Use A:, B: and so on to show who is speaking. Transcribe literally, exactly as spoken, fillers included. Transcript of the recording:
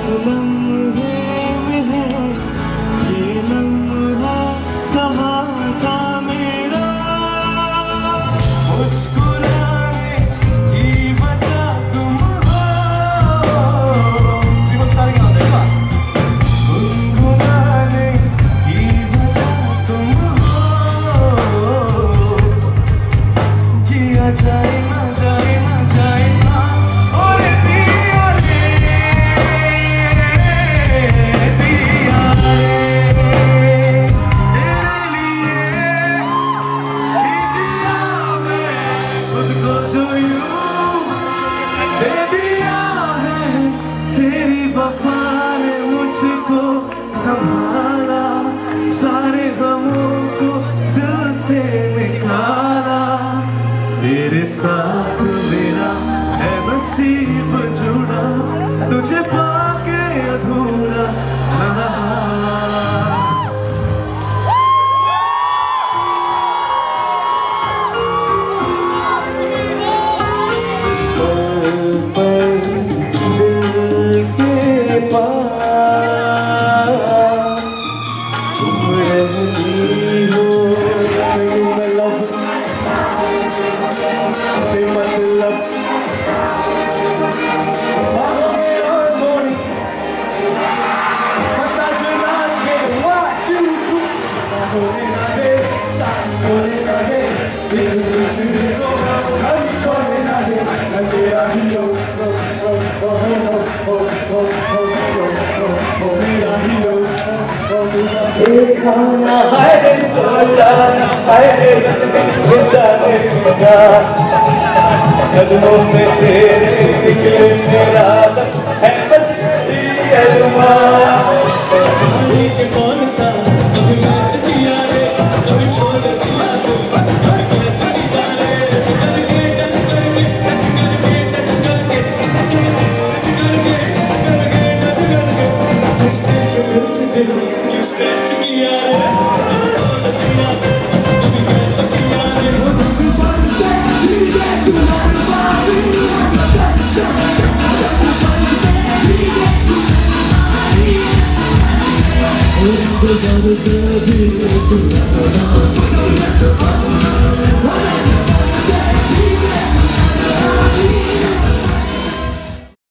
A: लम्हे में है ये लम्हा, कहाँ था मेरा मुस्कुराने की वजह तुम हो। बहुत सारे गाने हैं गुनगुनाने की वजह तुम हो। जिया जाए ना जाए ना जाए ना और पिया रे पिया रे तेरे लिए ही जिया मैं खुद को जो यूं दे दिया है। तेरी वफा ने मुझको संभाला, सारे गमों को दिल से निकाला। तेरे साथ मेरा है नसीब जुड़ा, तुझे पाके अधूरा न रहा। दिल के पास तुम रहती हो, मतलब खाना है तो जाना है कदमों में तेरे निकले मेरा है बस ये अरमान के कौन सा कभी मैच किया रे कभी छोड़ दिया तू कभी कैच किया रे टच करके टच करके टच करके टच करके टच करके टच करके टच करके दिल से दिल क्यों स्क्रैच किया रे छोड़ दिया कभी कैच किया रे। Oh,